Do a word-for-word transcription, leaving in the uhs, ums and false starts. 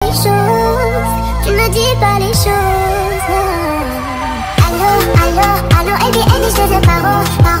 les choses, tu me dis pas les choses. Allô, allô, allô, et bien, et je te paro, paro.